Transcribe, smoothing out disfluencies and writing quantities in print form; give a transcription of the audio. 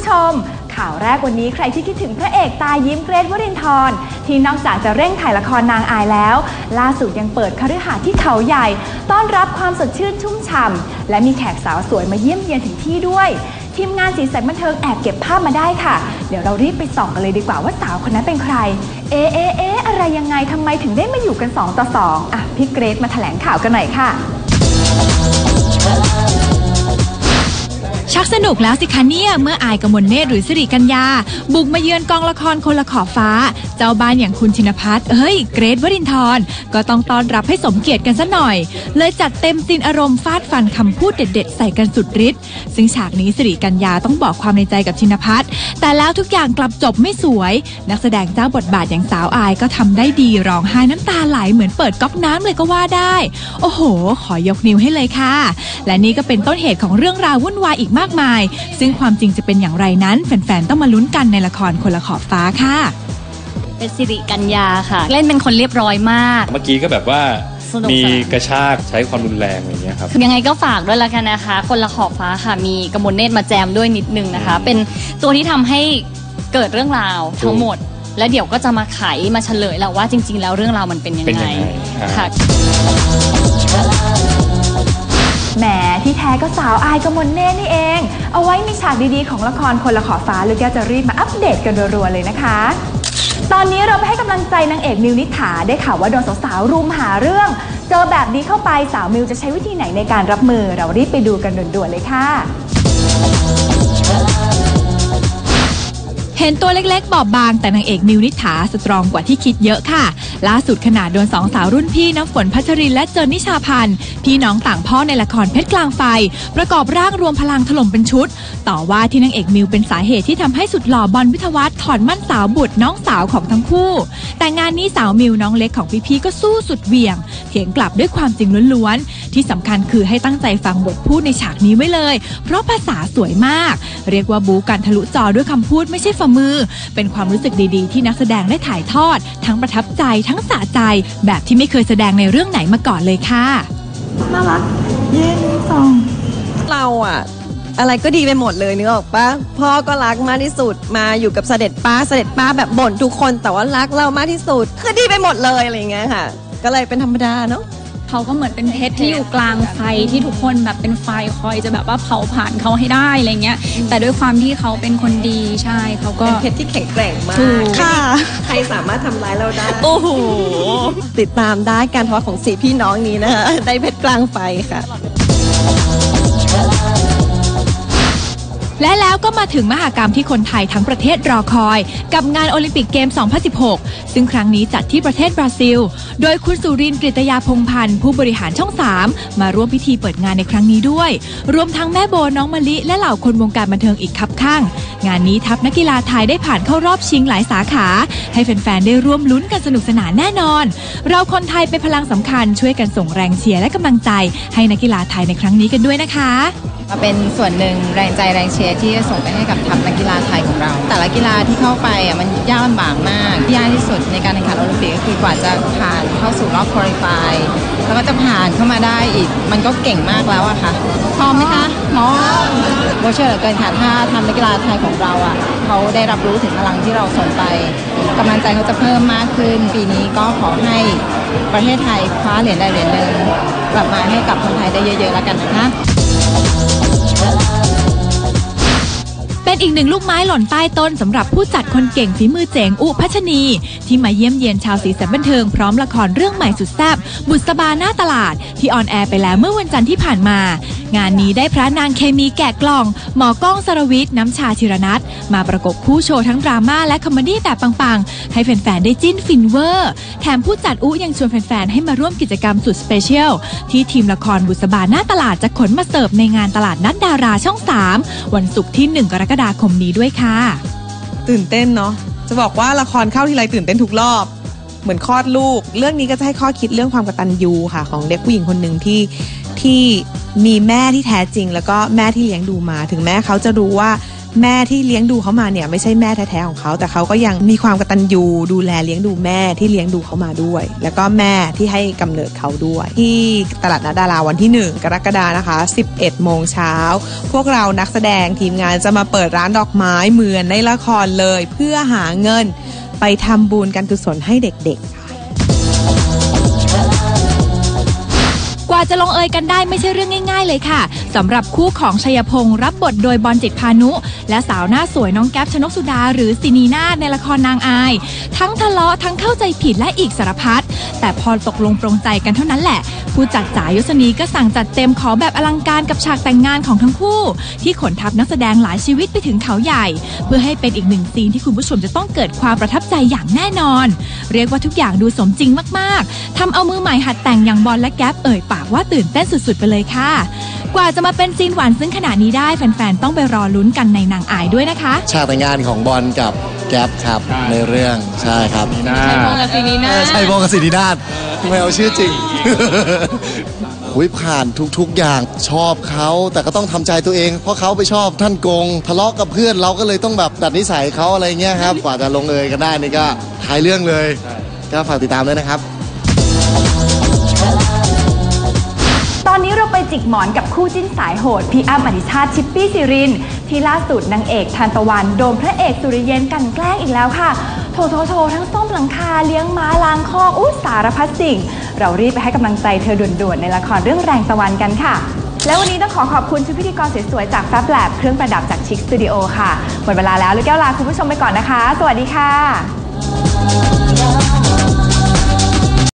ชมข่าวแรกวันนี้ใครที่คิดถึงพระเอกตายิ้มเกรท วรินทร์ที่นอกจากจะเร่งถ่ายละครนางอายแล้วล่าสุดยังเปิดคฤหาสน์ที่เขาใหญ่ต้อนรับความสดชื่นชุ่มฉ่ำและมีแขกสาวสวยมาเยี่ยมเยียนถึงที่ด้วยทีมงานสีสันบันเทิงแอบเก็บภาพมาได้ค่ะเดี๋ยวเรารีบไปส่องกันเลยดีกว่าว่าสาวคนนั้นเป็นใครอะไรยังไงทำไมถึงได้มาอยู่กัน2 ต่อ 2อ่ะพี่เกรทมาแถลงข่าวกันหน่อยค่ะชักสนุกแล้วสิคะเนี่ยเมื่ออายกมลเนตรหรือสิริกัญญาบุกมาเยือนกองละครคนละขอบฟ้าเจ้าบ้านอย่างคุณชินภัทรเกรท วรินทร์ก็ต้องต้อนรับให้สมเกียรติกันซะหน่อยเลยจัดเต็มซีนอารมณ์ฟาดฟันคำพูดเด็ดๆใส่กันสุดฤทธิ์ซึ่งฉากนี้สิริกัญญาต้องบอกความในใจกับชินภัทรแต่แล้วทุกอย่างกลับจบไม่สวยนักแสดงเจ้าบทบาทอย่างสาวอายก็ทำได้ดีร้องไห้น้ำตาไหลเหมือนเปิดก๊อกน้ำเลยก็ว่าได้โอ้โหขอยกนิ้วให้เลยค่ะและนี่ก็เป็นต้นเหตุของเรื่องราววุ่นวายอีกมากมายซึ่งความจริงจะเป็นอย่างไรนั้นแฟนๆต้องมาลุ้นกันในละครคนละขอบฟ้าค่ะเป็นสิริกัญญาค่ะเล่นเป็นคนเรียบร้อยมากเมื่อกี้ก็แบบว่ามีกระชากใช้ความรุนแรงอย่างเงี้ยครับยังไงก็ฝากด้วยละกันนะคะคนละขอบฟ้าค่ะมีกมลเนตรมาแจมด้วยนิดนึงนะคะเป็นตัวที่ทำให้เกิดเรื่องราวทั้งหมดแล้วเดี๋ยวก็จะมาไขมาเฉลยแล้วว่าจริงๆแล้วเรื่องราวมันเป็นยังไงค่ะแหมที่แท้ก็สาวอายกมลเนตรนี่เองเอาไว้มีฉากดีๆของละครคนละขอบฟ้าลูกแก้วจะรีบมาอัปเดตกันรัวๆเลยนะคะตอนนี้เราไปให้กำลังใจนางเอกมิวนิษฐาได้ข่าวว่าโดนสาวๆรุมหาเรื่องเจอแบบนี้เข้าไปสาวมิวจะใช้วิธีไหนในการรับมือเรารีบไปดูกันด่วนๆเลยค่ะเห็นตัวเล็กๆบอบบางแต่นางเอกมิวนิษฐาสตรองกว่าที่คิดเยอะค่ะล่าสุดขนาดโดน2 สาวรุ่นพี่น้ำฝนพัชรินและเจินนิชาพันธ์พี่น้องต่างพ่อในละครเพชรกลางไฟประกอบร่างรวมพลังถล่มเป็นชุดต่อว่าที่นางเอกมิวเป็นสาเหตุที่ทำให้สุดหล่อบอลวิทยวัฒน์ถอนมั่นสาวบุตรน้องสาวของทั้งคู่แต่งานนี้สาวมิวน้องเล็กของพี่ๆก็สู้สุดเหวี่ยงเถียงกลับด้วยความจริงล้วนๆที่สำคัญคือให้ตั้งใจฟังบทพูดในฉากนี้ไว้เลยเพราะภาษาสวยมากเรียกว่าบู๊กันทะลุจอด้วยคำพูดไม่ใช่ฝ่ามือเป็นความรู้สึกดีๆที่นักแสดงได้ถ่ายทอดทั้งประทับใจทั้งสะใจแบบที่ไม่เคยแสดงในเรื่องไหนมาก่อนเลยค่ะน่ารักเย็นสองเราอะไรก็ดีไปหมดเลยนึกออกปะพ่อก็รักมากที่สุดมาอยู่กับเสด็จป้าแบบบ่นทุกคนแต่ว่ารักเรามากที่สุดคือดีไปหมดเลยอะไรอย่างเงี้ยค่ะก็เลยเป็นธรรมดาเนาะเขาก็เหมือนเป็นเพชรที่อยู่กลางไฟที่ทุกคนแบบเป็นไฟคอยจะแบบว่าเผาผ่านเขาให้ได้อะไรเงี้ยแต่ด้วยความที่เขาเป็นคนดีใช่เขาก็เป็นเพชรที่แข็งแกร่งมากค่ะใครสามารถทำร้ายเราได้โอ้โหติดตามได้การทอดของ4 พี่น้องนี้นะคะได้เพชรกลางไฟค่ะและแล้วก็มาถึงมหกรรมที่คนไทยทั้งประเทศรอคอยกับงานโอลิมปิกเกม 2016 ซึ่งครั้งนี้จัดที่ประเทศบราซิลโดยคุณสุรินทร์ กฤตยาพงษ์พันธ์ผู้บริหารช่อง 3มาร่วมพิธีเปิดงานในครั้งนี้ด้วยรวมทั้งแม่โบน้องมะลิและเหล่าคนวงการบันเทิงอีกคับข้างงานนี้ทัพนักกีฬาไทยได้ผ่านเข้ารอบชิงหลายสาขาให้แฟนๆได้ร่วมลุ้นกันสนุกสนานแน่นอนเราคนไทยเป็นพลังสำคัญช่วยกันส่งแรงเชียร์และกำลังใจให้นักกีฬาไทยในครั้งนี้กันด้วยนะคะมาเป็นส่วนหนึ่งแรงใจแรงเชียร์ที่จะส่งไปให้กับทัพนักกีฬาไทยของเราแต่ละกีฬาที่เข้าไปมันยากลำบากมากยากที่สุดในการแข่งขันโอลิมปิกก็คือกว่าจะผ่านเข้าสู่รอบควอลิฟายแล้วก็จะผ่านเข้ามาได้อีกมันก็เก่งมากแล้วอะค่ะพร้อมไหมคะพร้อมโบเชื่อเหลือเกินค่ะถ้าทำนักกีฬาไทยของเราเขาได้รับรู้ถึงพลังที่เราส่งไปกำลังใจเขาจะเพิ่มมากขึ้นปีนี้ก็ขอให้ประเทศไทยคว้าเหรียญใดเหรียญหนึ่งกลับมาให้กับคนไทยได้เยอะๆแล้วกันนะคะเป็นอีกหนึ่งลูกไม้หล่นใต้ต้นสำหรับผู้จัดคนเก่งฝีมือเจ๋งอุพัชนีที่มาเยี่ยมเยียนชาวสีสันบันเทิงพร้อมละครเรื่องใหม่สุดแซ่บบุษบาหน้าตลาดที่ออนแอร์ไปแล้วเมื่อวันจันทร์ที่ผ่านมางานนี้ได้พระนางเคมีแกะกล่องหมอก้องสรวิทย์น้ำชาธิรนัทมาประกบคู่โชว์ทั้งดราม่าและคอมเมดี้แบบปังๆให้แฟนๆได้จิ้นฟินเวอร์แถมผู้จัดอุยังชวนแฟนๆให้มาร่วมกิจกรรมสุดสเปเชียลที่ทีมละครบุษบาหน้าตลาดจะขนมาเสิร์ฟในงานตลาดนัดดาราช่อง 3วันศุกร์ที่1 กรกฎาคมนี้ด้วยค่ะตื่นเต้นเนาะจะบอกว่าละครเข้าทีไรตื่นเต้นทุกรอบเหมือนคลอดลูกเรื่องนี้ก็จะให้ข้อคิดเรื่องความกตัญญูค่ะของเด็กผู้หญิงคนหนึ่งที่มีแม่ที่แท้จริงแล้วก็แม่ที่เลี้ยงดูมาถึงแม้เขาจะรู้ว่าแม่ที่เลี้ยงดูเขามาเนี่ยไม่ใช่แม่แท้ๆของเขาแต่เขาก็ยังมีความกตัญญูดูแลเลี้ยงดูแม่ที่เลี้ยงดูเขามาด้วยแล้วก็แม่ที่ให้กำเนิดเขาด้วยที่ตลาดนัดดาราวันที่1 กรกฎาคมนะคะ 11 โมงเช้าพวกเรานักแสดงทีมงานจะมาเปิดร้านดอกไม้เหมือนในละครเลยเพื่อหาเงินไปทำบุญการกุศลให้เด็กๆกว่าจะลงเอยกันได้ไม่ใช่เรื่องง่ายๆเลยค่ะสำหรับคู่ของชัยพงษ์รับบทโดยบอลจิตพานุและสาวหน้าสวยน้องแก๊ปชนกสุดาหรือซินีนาฏในละครนางอายทั้งทะเลาะทั้งเข้าใจผิดและอีกสารพัดแต่พอตกลงปรงใจกันเท่านั้นแหละผู้จัดจ๋ายศนีก็สั่งจัดเต็มขอแบบอลังการกับฉากแต่งงานของทั้งคู่ที่ขนทัพนักแสดงหลายชีวิตไปถึงเขาใหญ่เพื่อให้เป็นอีกหนึ่งซีนที่คุณผู้ชมจะต้องเกิดความประทับใจอย่างแน่นอนเรียกว่าทุกอย่างดูสมจริงมากๆทำเอามือใหม่หัดแต่งอย่างบอลและแก๊ปเอ่ยปากว่าตื่นเต้นสุดๆไปเลยค่ะกว่าจะมาเป็นซีนหวานซึ่งขนาดนี้ได้แฟนๆต้องไปรอลุ้นกันในนางอายด้วยนะคะฉากแต่งงานของบอลกับแก๊ปครับในเรื่องใช่ครับชัยพงษ์กับซินีนาฏชัยพงษ์กับสิรินาถไม่เอาชื่อจริง ผ่านทุกๆอย่างชอบเขาแต่ก็ต้องทำใจตัวเองเพราะเขาไปชอบท่านกงทะเลาะกับเพื่อนเราก็เลยต้องแบบดัดนิสัยเขาอะไรเงี้ยครับกว่าจะลงเอยกันได้นี่ก็ท้ายเรื่องเลยก็ฝากติดตามด้วยนะครับตอนนี้เราไปจิกหมอนกับคู่จิ้นสายโหดพี่อ้ำอธิชาติชิปปี้สิรินที่ล่าสุดนางเอกทานตะวันโดนพระเอกสุริเยนกันแกล้งอีกแล้วค่ะโถทั้งส้มหลังคาเลี้ยงม้าล้างคอกสารพัดสิ่งเรารีบไปให้กำลังใจเธอด่วนๆในละครเรื่องแรงตะวันกันค่ะและวันนี้ต้องขอบคุณชุดพิธีกรสวยๆจาก Fab Lab เครื่องประดับจากชิคสตูดิโอค่ะหมดเวลาแล้วลูกแก้วลาคุณผู้ชมไปก่อนนะคะสวัสดีค่ะ